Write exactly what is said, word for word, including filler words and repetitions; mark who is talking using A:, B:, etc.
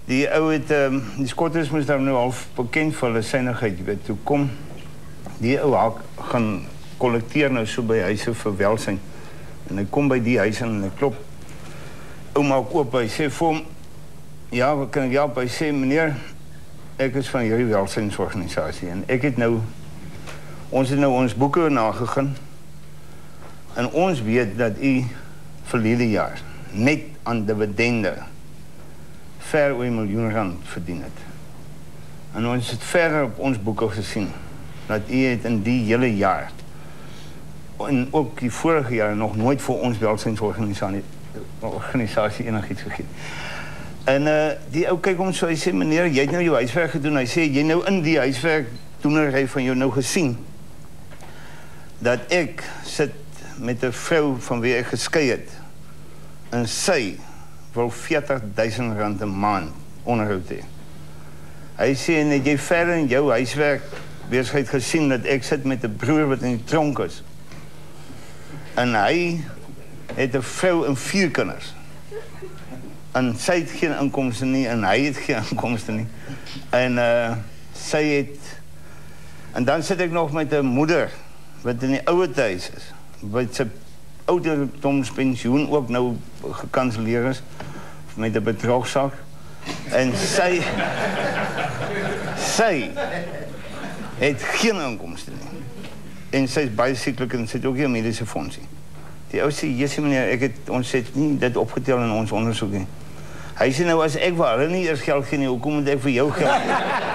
A: Die ou het, um, die Skotters moes daar nou half bekend vir hulle suinigheid, jy weet, toe kom, die ou haak gaan kollekteer nou so by huise vir welsyn. En hy kom by die huis en hy klop, ou maak oop, hy sê vir hom, ja, wat kan ek help? Hy sê, meneer, ek is van hierdie welsynsorganisasie en ek het nou, ons het nou ons boeke nagegaan en ons weet dat u verlede jaar net aan dividende ver oor 'n miljoen rand verdien het. En ons het verder op ons boeke gesien dat u het in die hele jaar en ook die vorige jaar nog nooit vir ons welsynsorganisasie organisasie enigiets gegee. En uh, die ou kyk hom so, hy sê, meneer, jy het nou jou huiswerk gedoen. Hy sê, jy nou in die huiswerk doenerry van jou nou gesien dat ek sit met 'n vrou van wie ek geskei het en sy wil veertig duisend rand 'n maand onderhoud hê. Hy sê, en het jy verder in jou huiswerk besigheid gesien dat ek sit met 'n broer wat in die tronk is. En hy het 'n vrou en vier kinders. En sy het geen inkomste nie en hy het geen inkomste nie. En uh, sy het... En dan sit ek nog met 'n moeder wat in die oude huis is. Wat sy ouderdomspensioen ook nou gekanseleer is met 'n bedragsak. En sy sy het geen inkomste nie. En sy is baie sieklik en sy het ook nie 'n mediese fondsie. Die ou sê, "Jessie meneer, ek het ons het nie dit opgetel in ons ondersoek nie." Hy sê nou, as ek vir hulle nie eers geld gee nie, hoekom moet ek vir jou geld gee?